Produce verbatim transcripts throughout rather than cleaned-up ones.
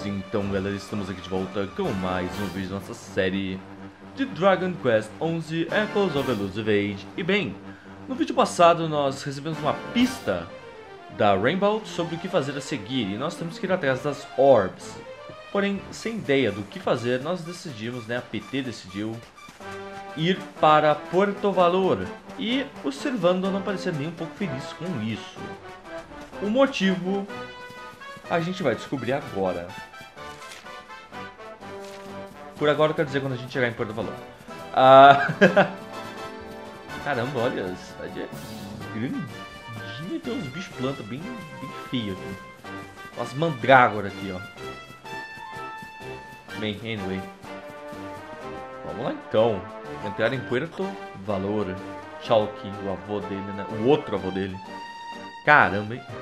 Pois então, galera, estamos aqui de volta com mais um vídeo da nossa série de Dragon Quest onze Echoes of Elusive Age. E bem, no vídeo passado nós recebemos uma pista da Rainbow sobre o que fazer a seguir, e nós temos que ir atrás das Orbs. Porém, sem ideia do que fazer, nós decidimos, né, a P T decidiu ir para Porto Valor, e o Servando não parecia nem um pouco feliz com isso. O motivo a gente vai descobrir agora. Por agora eu quero dizer quando a gente chegar em Porto Valor. Ah... Caramba, olha, a cidade é grandinha, tem uns bichos planta bem, bem feios aqui. Umas mandrágoras aqui, ó. Bem, anyway. Vamos lá então. Entrar em Puerto Valor. Chalky, o avô dele, né? O outro avô dele. Caramba, hein?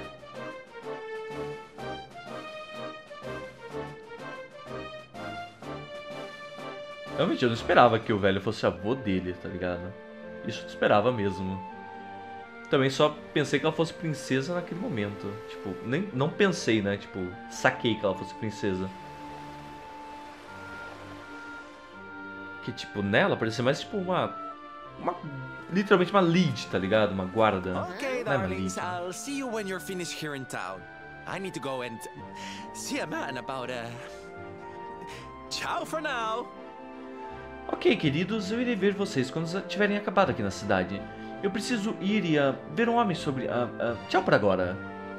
Realmente, eu não esperava que o velho fosse avô dele, tá ligado? Isso eu não esperava mesmo. Também só pensei que ela fosse princesa naquele momento. Tipo, nem, não pensei, né? Tipo, saquei que ela fosse princesa. Que, tipo, nela parecia mais, tipo, uma... uma literalmente uma lead, tá ligado? Uma guarda. Okay, não é uma darlings, lead. I'll see you when you're finished here in town. I need to go and see a man about a... Ciao for now! Ok, queridos, eu irei ver vocês quando tiverem acabado aqui na cidade. Eu preciso ir e uh, ver um homem sobre... Uh, uh, tchau por agora.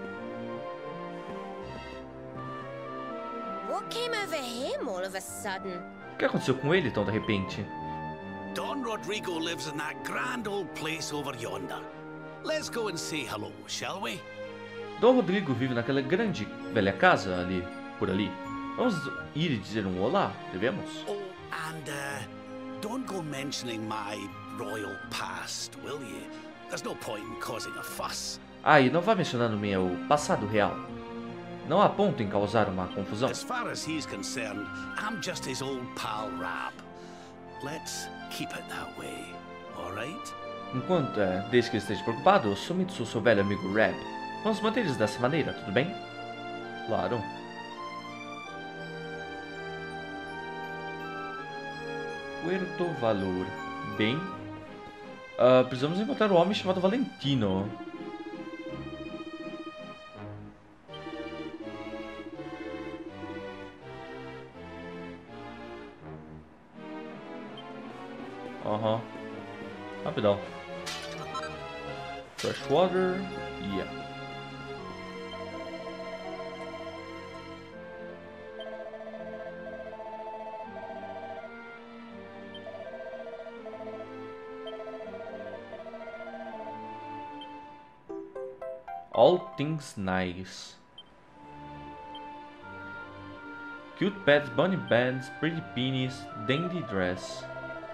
What came over him all of a sudden? O que aconteceu com ele tão de repente? Don Rodrigo lives in that grand old place over yonder. Let's go and say hello, shall we? Dom Rodrigo vive naquela grande velha casa ali, por ali. Vamos ir e dizer um olá, devemos? Oh, and uh, don't go mentioning my royal past, will you? There's no point in causing a fuss. Ah, e não vá mencionar no meu passado real. Não há ponto em causar uma confusão. As far as he's concerned, I'm just his old pal Rab. Let's keep it that way, alright? Enquanto, é, desde que ele esteja preocupado, eu somente sou seu velho amigo Rab. Vamos manter eles dessa maneira, tudo bem? Claro. Puerto Valor. Bem, uh, precisamos encontrar um homem chamado Valentino. Aham. Uhum. Rapidão. Freshwater. Yeah. All things nice. Cute pets, bunny bands, pretty peonies, dandy dress.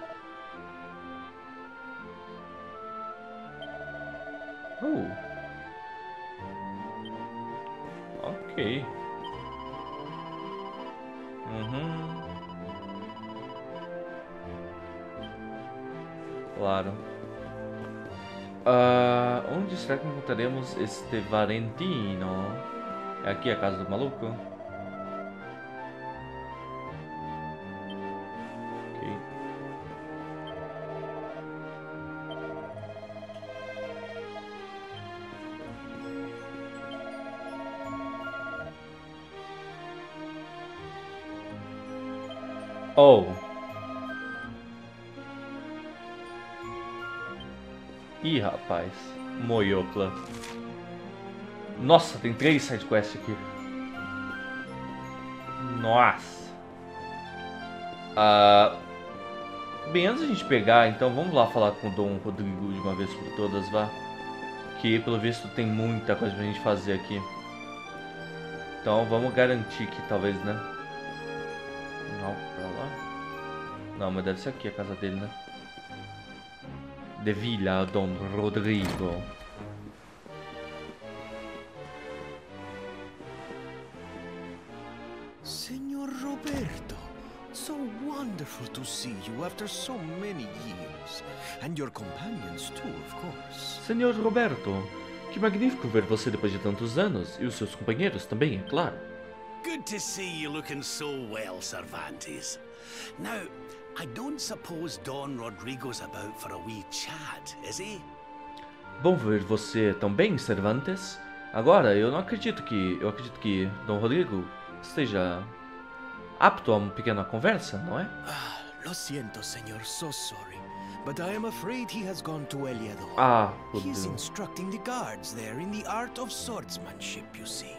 Oh. Ok. Uhum. Claro. Uh, onde será que encontraremos este Valentino? É aqui a casa do maluco? Ok. Oh. Ih, rapaz. Moiocla. Nossa, tem três sidequests aqui. Nossa. Uh, bem, antes da gente pegar, então vamos lá falar com o Dom Rodrigo de uma vez por todas, vá. Que pelo visto tem muita coisa pra gente fazer aqui. Então vamos garantir que talvez, né? Não, pra lá. Não, mas deve ser aqui a casa dele, né? De Villa Don Rodrigo. Senor Roberto, so wonderful to see you after so many years. And your companions too, of course. Senhor Roberto, que magnífico ver você depois de tantos anos. E os seus companheiros também, é claro. Good to see you looking so well, Cervantes. Now, I don't suppose Don Rodrigo's about for a wee chat, is he? Bom ver você tão bem, Cervantes. Agora, eu não acredito que... Eu acredito que Dom Rodrigo esteja apto a uma pequena conversa, não é? Ah, lo siento, senor. So sorry. But I am afraid he has gone to Eliador. Ah, He's Rodrigo. instructing the guards there in the art of swordsmanship, you see.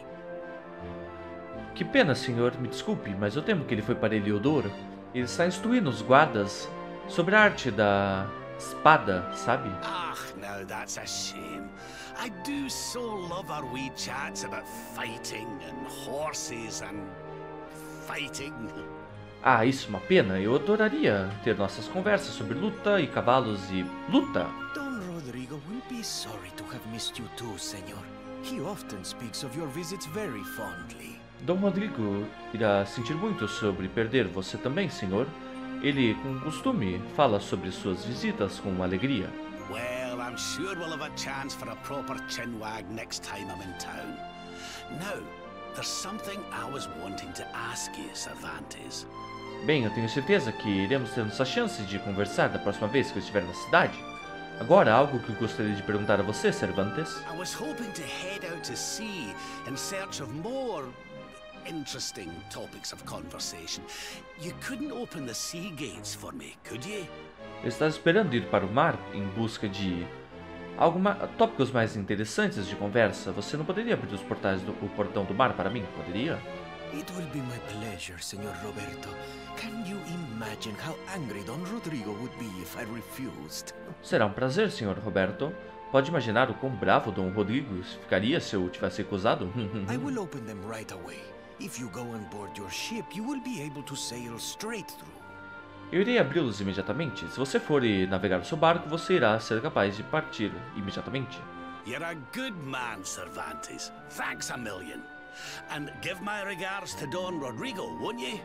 Que pena, senhor. Me desculpe, mas eu temo que ele foi para Eliodor. Ele está instruindo os guardas sobre a arte da espada, sabe? Ah, now that's a shame. I do so love our wee chats about fighting and horses and fighting. Ah, isso é uma pena. Eu adoraria ter nossas conversas sobre luta e cavalos e luta. Don Rodrigo will be sorry to have missed you too, senor. He often speaks of your visits very fondly. Dom Rodrigo irá sentir muito sobre perder você também, senhor. Ele, com costume, fala sobre suas visitas com alegria. Well, I'm sure we'll have a chance for a proper chinwag next time I'm in town. Now, there's something I was wanting to ask you, Cervantes. Bem, eu tenho certeza que iremos ter nossa chance de conversar da próxima vez que eu estiver na cidade. Agora, algo que eu gostaria de perguntar a você, Cervantes. I was hoping to head out to sea in search of more interesting topics of conversation. You couldn't open the sea gates for me, could you? Eu estava esperando ir para o mar em busca de algo ma tópicos mais interessantes de conversa. Você não poderia abrir os portais do o portão do mar para mim? Poderia? It will be my pleasure, senor Roberto. Can you imagine how angry Don Rodrigo would be if I refused? Será um prazer, senhor Roberto. Pode imaginar o quão bravo Dom Rodrigo ficaria se eu tivesse recusado? I will open them right away. If you go on board your ship, you will be able to sail straight through. Eu irei abri-los imediatamente. Se você for e navegar o seu barco, você irá ser capaz de partir imediatamente. You're a good man, Cervantes. Thanks a million. And give my regards to Don Rodrigo, won't you?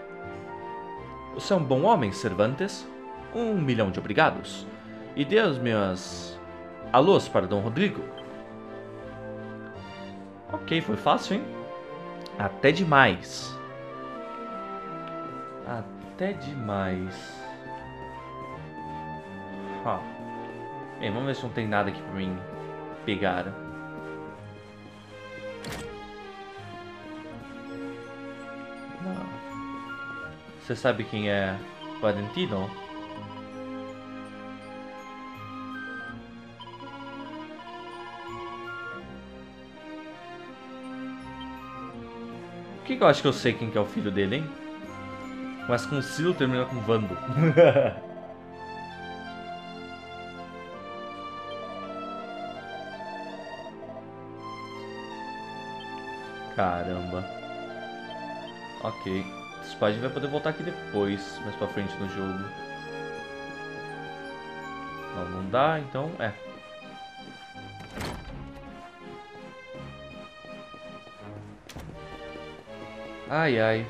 Você é um bom homem, Cervantes. Um milhão de obrigados. E dê os meus alôs para Dom Rodrigo. Ok, foi fácil, hein? Até demais. Até demais. Ah. Bem, vamos ver se não tem nada aqui pra mim pegar. Não. Você sabe quem é Valentino? Por que, que eu acho que eu sei quem que é o filho dele, hein? Mas com Silo termina com Vando. Caramba. Ok. Esse pai vai poder voltar aqui depois, mais pra frente no jogo. Não, não dá, então é. Ai, ai.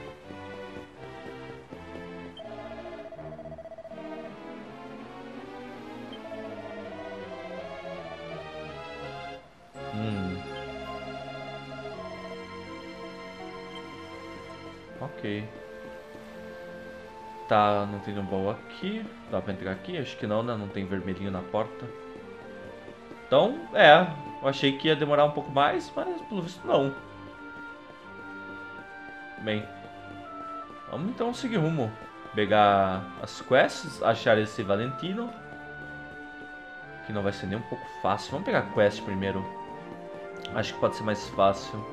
Hum. Ok. Tá, não tem um baú aqui. Dá pra entrar aqui? Acho que não, né? Não tem vermelhinho na porta. Então, é. Eu achei que ia demorar um pouco mais, mas pelo visto não. Bem, vamos então seguir rumo. Pegar as quests, achar esse Valentino. Que não vai ser nem um pouco fácil. Vamos pegar a quest primeiro. Acho que pode ser mais fácil.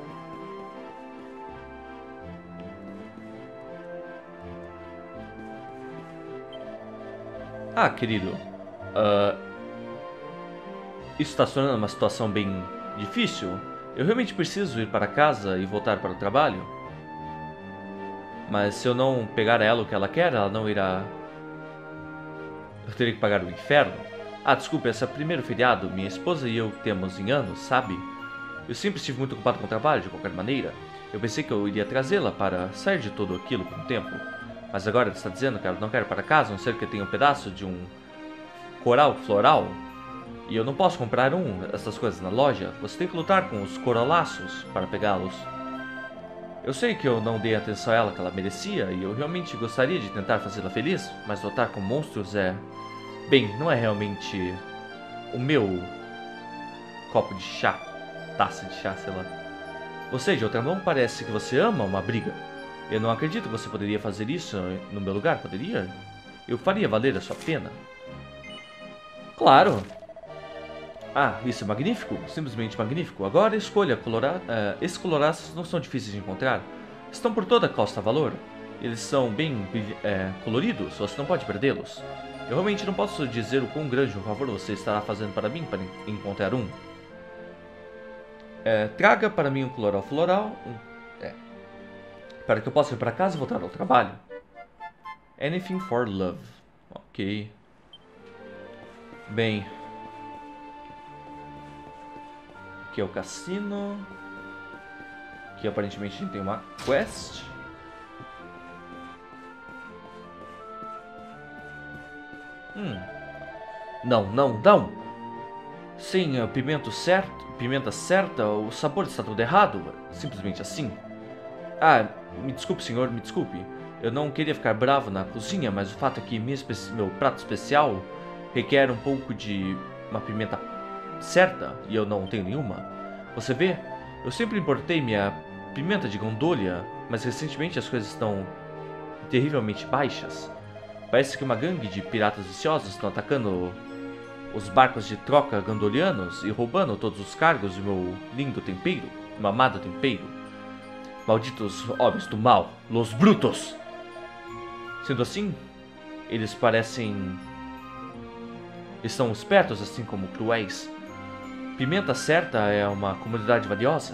Ah, querido. Uh, isso está se tornando uma situação bem difícil. Eu realmente preciso ir para casa e voltar para o trabalho. Mas se eu não pegar ela o que ela quer, ela não irá... Eu teria que pagar o inferno. Ah, desculpe, esse é o primeiro feriado. Minha esposa e eu temos em anos, sabe? Eu sempre estive muito ocupado com o trabalho, de qualquer maneira. Eu pensei que eu iria trazê-la para sair de tudo aquilo por um tempo. Mas agora ela está dizendo que ela não quer ir para casa, a não ser que tenha um pedaço de um coral floral. E eu não posso comprar um, essas coisas na loja. Você tem que lutar com os coralaços para pegá-los. Eu sei que eu não dei a atenção a ela que ela merecia e eu realmente gostaria de tentar fazê-la feliz, mas lutar com monstros é... Bem, não é realmente o meu copo de chá, taça de chá, sei lá. Você, de outra mão, parece que você ama uma briga. Eu não acredito que você poderia fazer isso no meu lugar, poderia? Eu faria valer a sua pena. Claro! Ah, isso é magnífico, simplesmente magnífico. Agora escolha colorar. Uh, esses coloraços não são difíceis de encontrar. Estão por toda a Costa Valor. Eles são bem uh, coloridos, você não pode perdê-los. Eu realmente não posso dizer o quão grande um favor você estará fazendo para mim para encontrar um. Uh, traga para mim um coloral floral. Um, é, para que eu possa ir para casa e voltar ao trabalho. Anything for love. Ok. Bem. Aqui é o cassino. Aqui aparentemente a gente tem uma quest. Hum. Não, não, não. Sem uh, pimento certo, pimenta certa, o sabor está todo errado. Simplesmente assim. Ah, me desculpe, senhor, me desculpe. Eu não queria ficar bravo na cozinha, mas o fato é que minha meu prato especial requer um pouco de uma pimenta certa e eu não tenho nenhuma. Você vê? Eu sempre importei minha pimenta de gondola, mas recentemente as coisas estão terrivelmente baixas. Parece que uma gangue de piratas viciosos estão atacando os barcos de troca gondolianos e roubando todos os cargos do meu lindo tempero, meu amado tempero. Malditos homens do mal, los brutos! Sendo assim, eles parecem... estão espertos assim como cruéis. Pimenta certa é uma comunidade valiosa.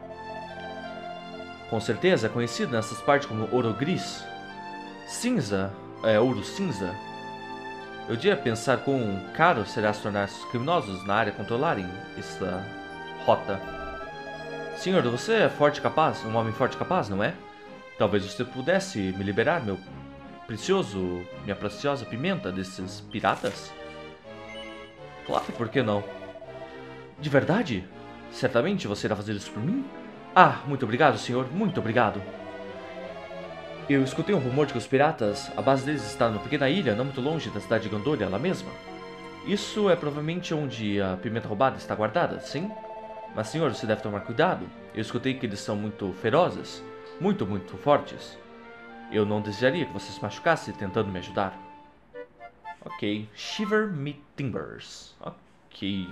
Com certeza é conhecida nessas partes como ouro gris. Cinza é ouro cinza. Eu devia pensar quão caro será se tornar os criminosos na área controlarem esta rota. Senhor, você é forte e capaz, um homem forte e capaz, não é? Talvez você pudesse me liberar meu precioso, minha preciosa pimenta desses piratas? Claro, por que não? De verdade? Certamente você irá fazer isso por mim? Ah, muito obrigado, senhor, muito obrigado. Eu escutei um rumor de que os piratas, a base deles está numa pequena ilha, não muito longe da cidade de Gondolia, lá mesma. Isso é provavelmente onde a pimenta roubada está guardada, sim? Mas, senhor, você deve tomar cuidado. Eu escutei que eles são muito ferozes, muito, muito fortes. Eu não desejaria que você se machucasse tentando me ajudar. Ok. Shiver Me Timbers. Ok.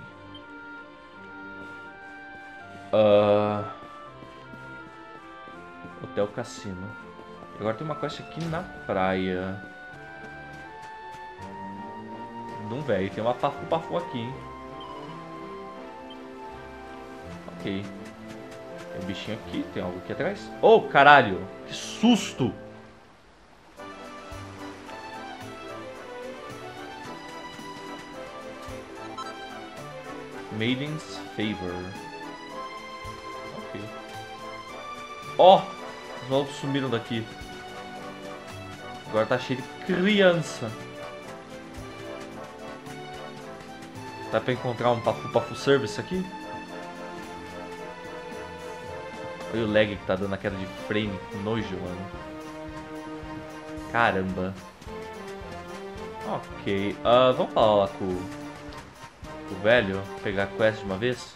Uh... Hotel Cassino. Agora tem uma quest aqui na praia. Não, velho. Tem uma pafu-pafu aqui, hein? Ok. Tem um bichinho aqui. Tem algo aqui atrás. Oh, caralho! Que susto! Maiden's Favor. Ok. Ó! Oh, os malucos sumiram daqui. Agora tá cheio de criança. Dá pra encontrar um pafu-pafu service aqui? Olha o lag que tá dando a queda de frame. Que nojo, mano. Caramba. Ok. Uh, vamos falar lá com o velho. Pegar a quest de uma vez.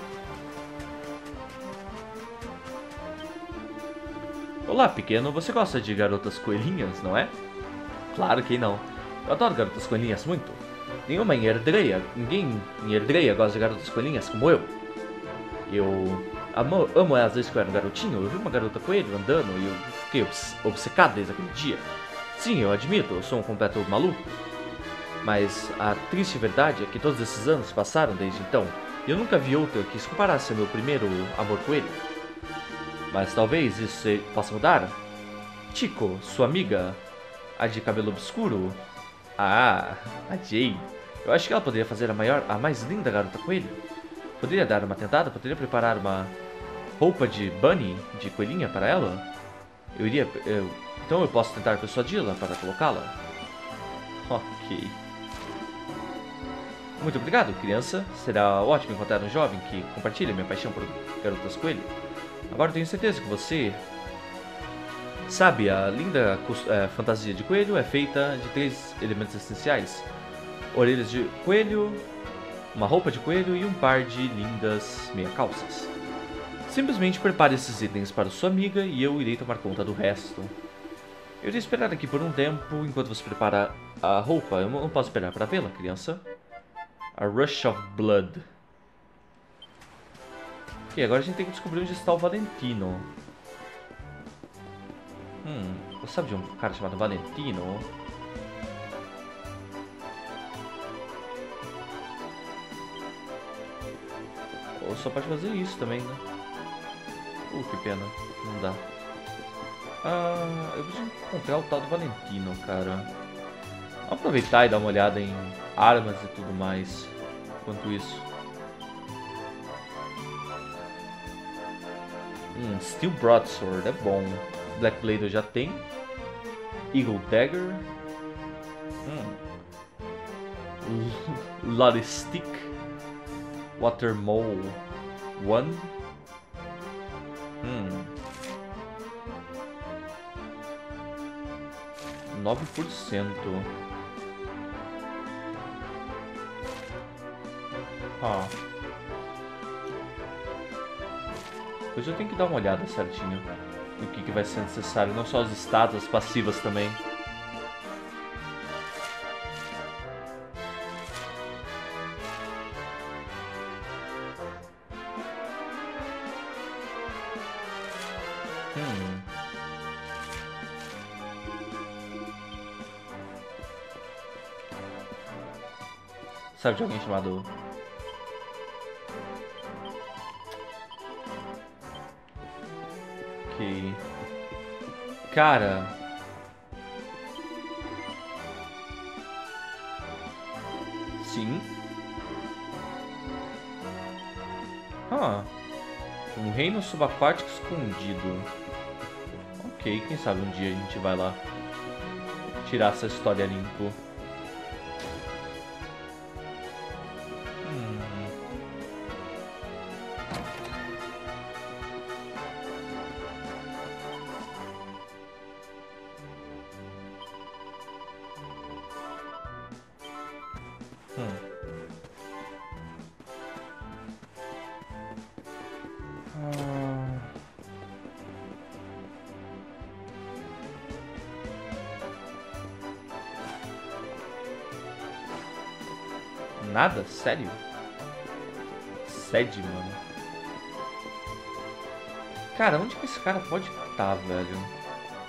Olá, pequeno. Você gosta de garotas coelhinhas, não é? Claro que não. Eu adoro garotas coelhinhas muito. Nenhuma em Erdreia, ninguém em Erdreia gosta de garotas coelhinhas como eu. Eu amo, amo elas desde que eu era um garotinho. Eu vi uma garota coelho andando e eu fiquei obs obcecado desde aquele dia. Sim, eu admito, eu sou um completo maluco. Mas a triste verdade é que todos esses anos passaram desde então. E eu nunca vi outra que se comparasse ao meu primeiro amor coelho. Mas talvez isso possa mudar. Chico, sua amiga, a de cabelo obscuro. Ah, a Jay. Eu acho que ela poderia fazer a maior, a mais linda garota coelho. Poderia dar uma tentada? Poderia preparar uma roupa de bunny, de coelhinha para ela? Eu iria... Eu, então eu posso tentar persuadi-la para colocá-la? Ok. Muito obrigado, criança. Será ótimo encontrar um jovem que compartilha minha paixão por garotas coelho. Agora tenho certeza que você... Sabe, a linda é, fantasia de coelho é feita de três elementos essenciais. Orelhas de coelho, uma roupa de coelho e um par de lindas meia-calças. Simplesmente prepare esses itens para sua amiga e eu irei tomar conta do resto. Eu irei esperar aqui por um tempo enquanto você prepara a roupa. Eu não posso esperar para vê-la, criança. A Rush of Blood. Ok, agora a gente tem que descobrir onde está o Valentino. Hum, você sabe de um cara chamado Valentino? Ou só pode fazer isso também, né? Uh, que pena. Não dá. Ah, eu preciso encontrar o tal do Valentino, cara. Vamos aproveitar e dar uma olhada em armas e tudo mais. Enquanto isso. Hum, Steel Broadsword é bom. Black Blade eu já tenho. Eagle Dagger. Hum. Lottie Stick. Water Mole Wand. Hum. nove por cento. Ah. Depois eu tenho que dar uma olhada certinho no que, que vai ser necessário, não só os status, as passivas também. Hum. Sabe de alguém chamado... Ok. Cara... Sim. Ah. Um reino subaquático escondido. Ok, quem sabe um dia a gente vai lá tirar essa história limpo. Nada? Sério? Sede, mano. Cara, onde que esse cara pode estar, velho?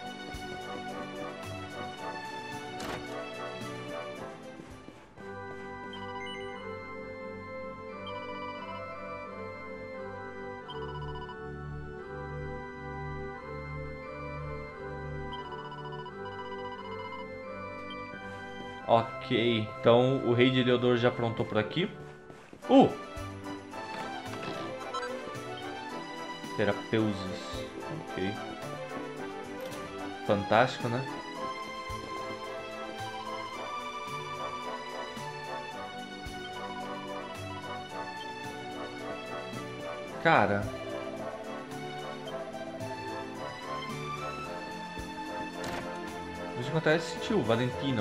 Ok, então o rei de Heliodor já aprontou por aqui. Uh! Terapeuses. Ok. Fantástico, né? Cara... Vou encontrar esse tio, Valentino.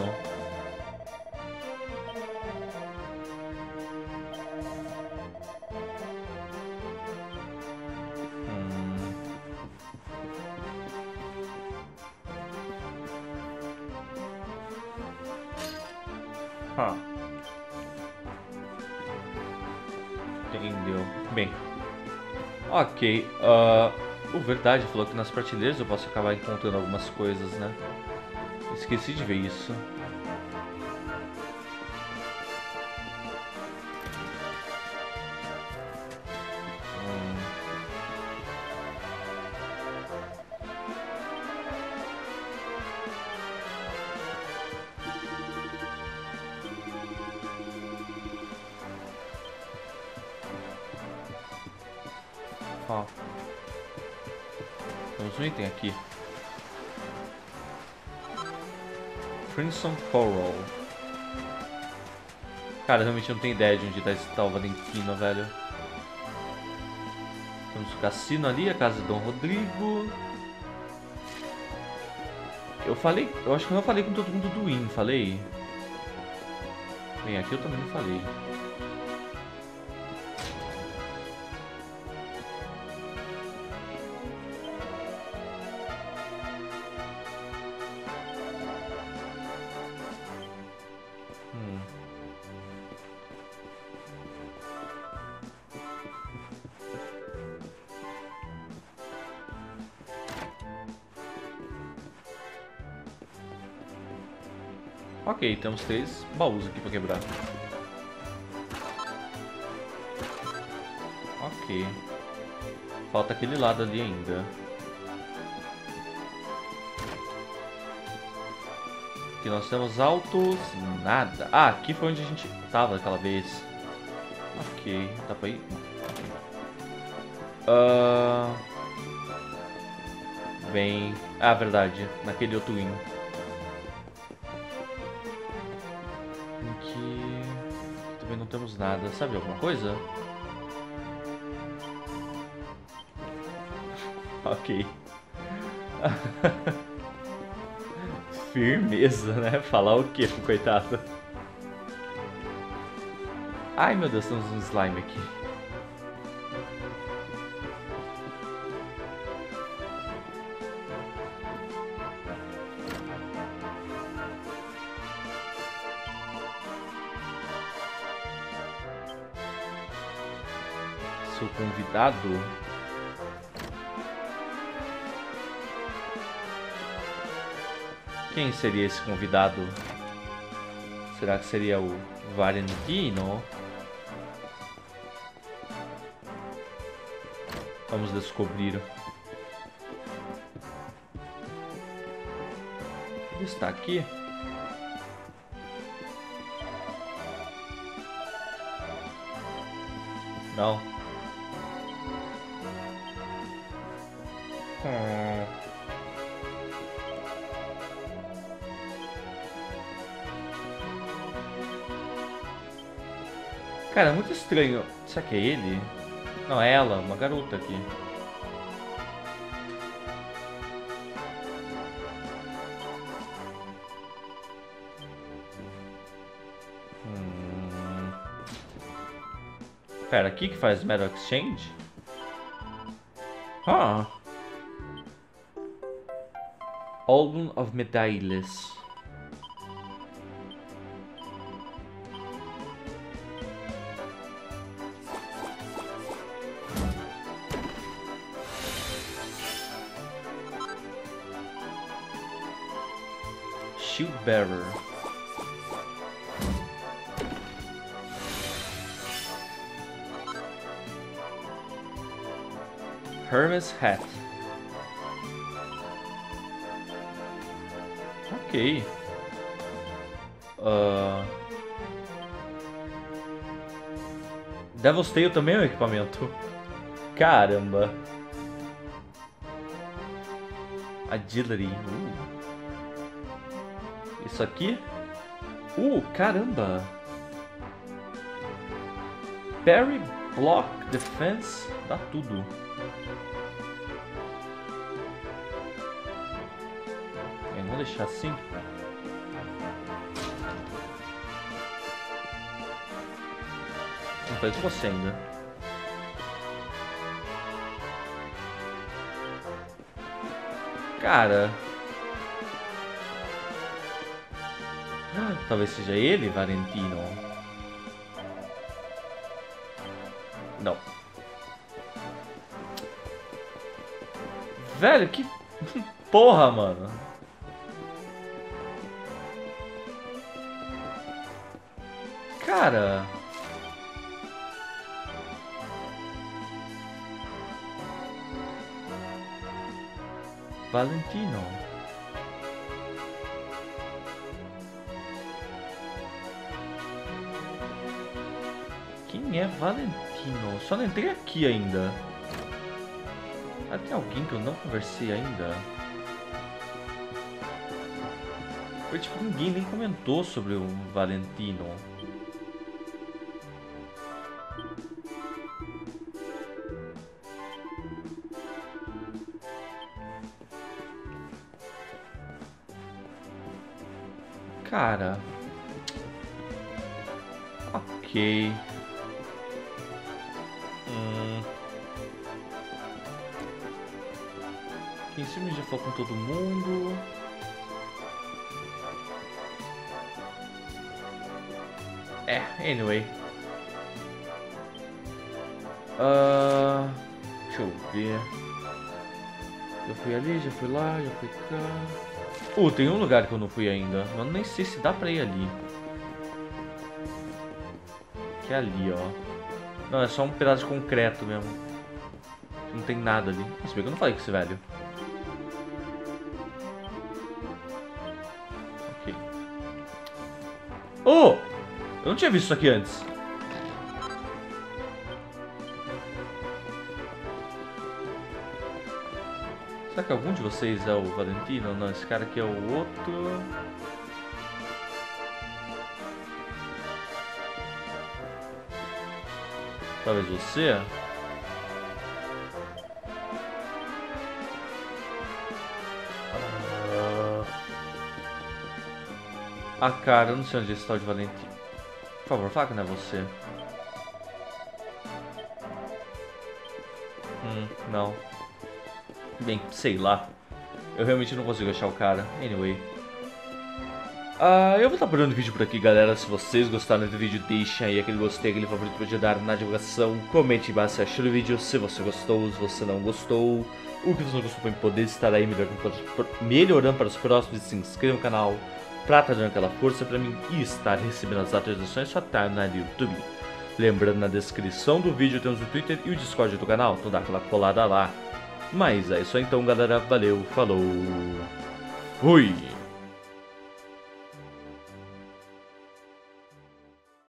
Ah. Entendeu. Bem. Ok. Uh, oh, verdade, falou que nas prateleiras eu posso acabar encontrando algumas coisas, né? Esqueci de ver isso. Hum. Ó. Temos um item aqui. Crimson Coral. Cara, realmente não tenho ideia de onde tá esse tal Valentino, velho. Temos o cassino ali, a casa de Dom Rodrigo. Eu falei... Eu acho que eu não falei com todo mundo do Wynn, falei? Bem, aqui eu também não falei. Hum. Ok, temos três baús aqui pra quebrar. Ok. Falta aquele lado ali ainda. Aqui nós temos altos, nada. Ah, aqui foi onde a gente tava aquela vez. Ok, dá pra ir? Uh... Bem... Ah, verdade, naquele outro Wynn. Aqui... Também não temos nada. Sabe alguma coisa? Ok. Firmeza, né? Falar o que, coitado? Ai, meu Deus, temos um slime aqui. Sou convidado. Quem seria esse convidado? Será que seria o Valentino? Vamos descobrir. Ele está aqui? Não. Hum. Cara, é muito estranho. Será que é ele? Não, é ela, uma garota aqui. Hum... Pera, aqui que faz Metal Exchange? Ah! Álbum of Medalhas. Shield Bearer. Hermes Hat. Ok. Uh... Devil's Tail também é um equipamento. Caramba. Agility. Uh. Isso aqui? Uh, caramba! Parry, Block, Defense, dá tudo. É, vamos deixar assim. Não faz você ainda. Cara... Talvez seja ele, Valentino. Não. Velho, que porra, mano. Cara. Valentino. Quem é Valentino? Só não entrei aqui ainda. Ah, tem alguém que eu não conversei ainda? Foi tipo, ninguém nem comentou sobre o Valentino. Cara... Ok... Hum... Aqui em cima já falou com todo mundo... É, anyway... Uh... Deixa eu ver... Já fui ali, já fui lá, já fui cá... Uh, tem um lugar que eu não fui ainda. Eu nem sei se dá pra ir ali. Que é ali, ó. Não, é só um pedaço de concreto mesmo. Não tem nada ali. Se bem que eu não falei com esse velho. Ok. Oh! Eu não tinha visto isso aqui antes. Será que algum de vocês é o Valentino? Não, esse cara aqui é o outro. Talvez você? Ah, cara, eu não sei onde está o de Valentino. Por favor, fala que não é você. Hum, não. Bem, sei lá. Eu realmente não consigo achar o cara. Anyway. Uh, eu vou estar parando o vídeo por aqui, galera. Se vocês gostaram do vídeo, deixem aí aquele gostei, aquele favorito para ajudar na divulgação. Comente embaixo se achou do vídeo, se você gostou, se você não gostou. O que você não gostou para poder estar aí melhorando para, melhorando para os próximos. Se inscreva no canal para estar dando aquela força para mim e estar recebendo as atualizações só tá no YouTube. Lembrando, na descrição do vídeo temos o Twitter e o Discord do canal, então dá aquela colada lá. Mas é isso aí então, galera. Valeu, falou, fui!